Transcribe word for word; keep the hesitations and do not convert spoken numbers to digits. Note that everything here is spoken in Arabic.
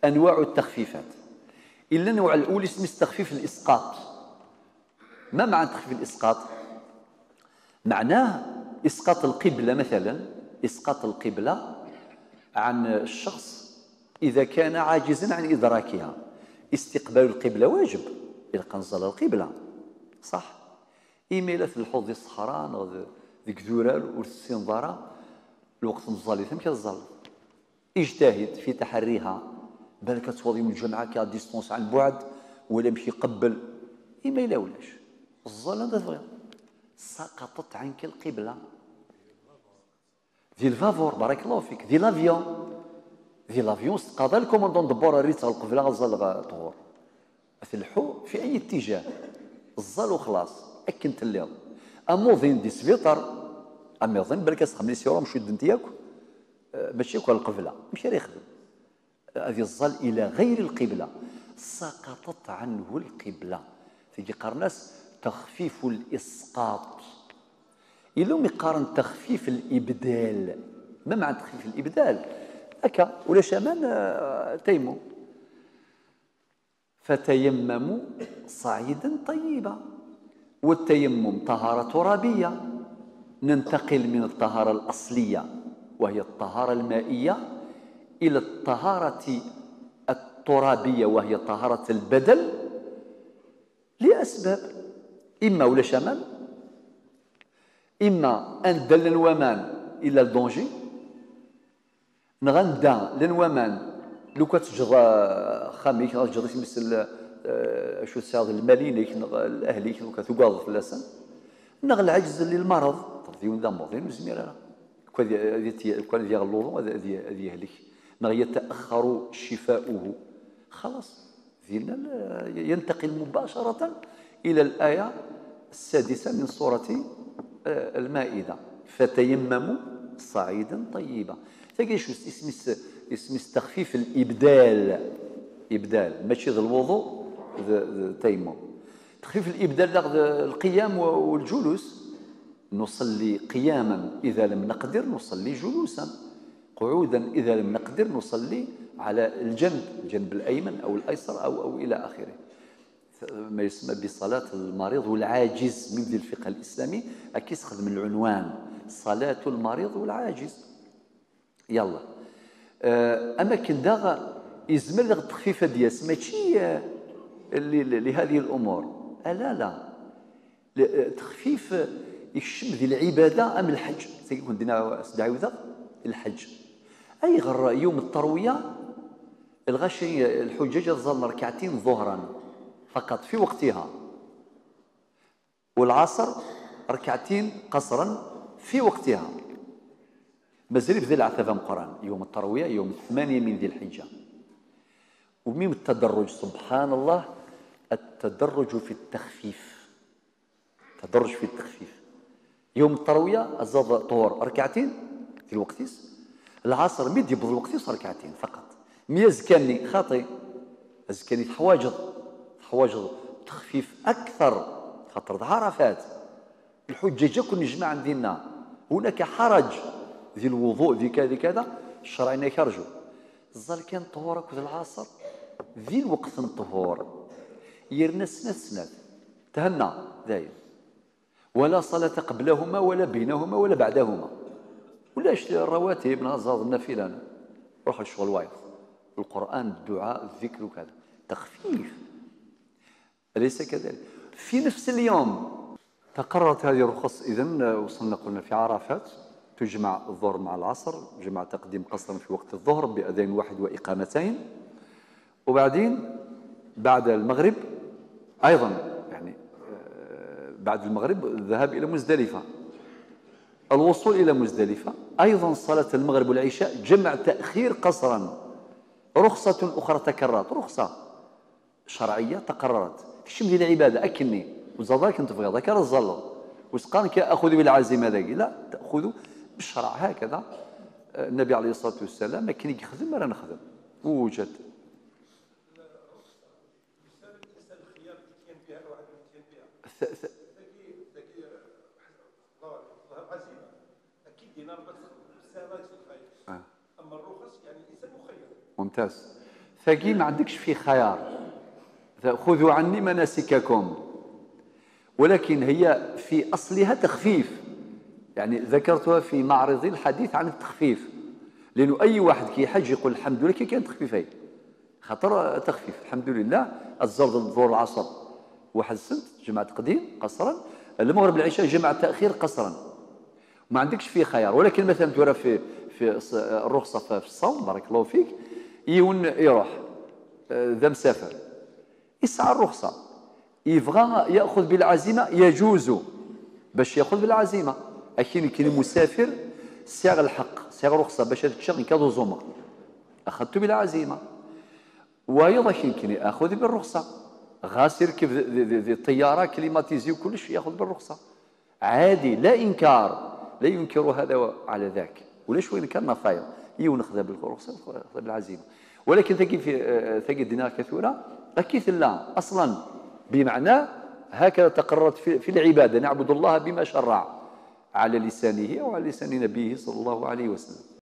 أنواع التخفيفات. إلا النوع الأول اسمه تخفيف الإسقاط. ما معنى تخفيف الإسقاط؟ معناه إسقاط القبلة مثلا، إسقاط القبلة عن الشخص إذا كان عاجزا عن إدراكها. استقبال القبلة واجب إذا كان نزل القبلة صح. إيميلا في الحوض الصحراء نغ ذيك ذورال والسنظارة الوقت نزالي ثم كتزال. اجتهد في تحريها، بالك توضي من الجمعة كا ديستونس عن بعد ولا مشي قبل إيميلا ولاش الظل هذا تبغي سقطت عنك القبلة. ذي الفافور بارك الله فيك، ذي لافيون ذي لافيون استقاضى الكوموندون دبور الريت القبلة غزال طهور في الحو في أي اتجاه الظل وخلاص أكن تليض. أموظين دي سفيطر أما يظن بالك أسخمني سيورا مشو دنتياك ماشي كل القبلة مشي يخدم هذه الظل إلى غير القبلة سقطت عنه القبلة. تيجي قرناس تخفيف الإسقاط. إلو يقارن تخفيف الإبدال. ما معنى تخفيف الإبدال؟ هكا ولا شامان تيمو فتيمموا صعيدا طيبا. والتيمم طهارة ترابية. ننتقل من الطهارة الأصلية وهي الطهارة المائية إلى الطهارة الترابية وهي طهارة البدل لأسباب إما ولا شمال، إما أن دل الومان إلى الدونجي نغندا لنومان لو كتجر خاميك تجر مثل شو ساغ المالينيك الأهليك وكتوقاض في اللسان نغ العجز للمرض تغذيون ذا مرضين وزميرا كل ذي غلوظ هذه يهلك نغ يتأخر شفاؤه خلاص ينتقل مباشرة إلى الآية السادسة من سورة المائدة فتيمموا صعيدا طيبا. تلقى شو اسم اسم تخفيف الإبدال. إبدال ماشي ذا الوضوء تيمم. تخفيف الإبدال القيام والجلوس. نصلي قياما إذا لم نقدر نصلي جلوسا. قعودا إذا لم نقدر نصلي على الجنب الجنب الأيمن أو الأيسر أو أو إلى آخره. ما يسمى بصلاة المريض والعاجز من ذي الفقه الإسلامي أكيد خدم العنوان صلاة المريض والعاجز. يلا أما كندا يزمل التخفيف دياس ماشي لهذه الأمور لا لا تخفيف يشم ذي العبادة أم الحج سيكون دينا دعوة الحج أي غير يوم التروية الغشي الحجاج تظل ركعتين ظهرا فقط في وقتها والعصر ركعتين قصرا في وقتها. مازال بذي العتبة مقران يوم التروية يوم الثمانية من ذي الحجة. وميم التدرج سبحان الله التدرج في التخفيف. تدرج في التخفيف يوم التروية الزاد طهور ركعتين في الوقتيس العصر ميد يبض الوقتيس ركعتين فقط. مي زكاني خاطي زكاني حواجض حواجض تخفيف أكثر خاطر عرفات الحجاج كل نجمع عندنا هناك حرج ذي الوضوء ذي كذا كذا الشرعين يخرجوا الظل كان طهورك في العصر ذي الوقت الطهور يرنا سنة سنة تهنا دايم ولا صلاة قبلهما ولا بينهما ولا بعدهما ولا الرواتب نهض النافلة روح الشغل وايض القرآن الدعاء الذكر وكذا تخفيف أليس كذلك؟ في نفس اليوم تقررت هذه الرخص. إذن وصلنا قلنا في عرفات تجمع الظهر مع العصر جمع تقديم قصرا في وقت الظهر بأذان واحد وإقامتين وبعدين بعد المغرب أيضا يعني بعد المغرب الذهاب إلى مزدلفة الوصول إلى مزدلفة أيضا صلاة المغرب والعشاء جمع تأخير قصرا رخصة أخرى تكررت رخصة شرعية تقررت كشم ديال العبادة أكني وزادك كنت في ذاك الظل وسقان كأخذ بالعزيمة ذاك لا تأخذ بالشرع هكذا. النبي عليه الصلاة والسلام ما كان يخدم ولا نخدم ووجد ممتاز. ثقي ما عندكش فيه خيار، خذوا عني مناسككم، ولكن هي في أصلها تخفيف، يعني ذكرتها في معرض الحديث عن التخفيف، لأنه أي واحد كيحج يقول الحمد لله كي كان تخفيف، هي خاطر تخفيف الحمد لله. الزرد الظهر العصر واحد السنت جمع تقديم قصرا، المغرب العشاء جمع تأخير قصرا، ما عندكش فيه خيار. ولكن مثلا ترى في في الرخصة في الصوم بارك الله فيك، يون يروح ذا مسافر يسعى الرخصة، يبغى ياخذ بالعزيمه يجوز باش ياخذ بالعزيمه، لكن كاين مسافر ساغ الحق ساغ رخصه باش تشغل كادو زومر اخذت بالعزيمه، وايضا يمكن ياخذ بالرخصه، غاس يركب ذي الطياره كليماتيزي وكل شيء ياخذ بالرخصه عادي، لا انكار، لا ينكر هذا على ذاك، ولاش وين كان خير يونخذ بالرخصه بالعزيمه. ولكن ثقي في ثقي دينار كثيره اكيد لا اصلا بمعنى هكذا تقررت في, في العباده، نعبد الله بما شرع على لسانه وعلى لسان نبيه صلى الله عليه وسلم.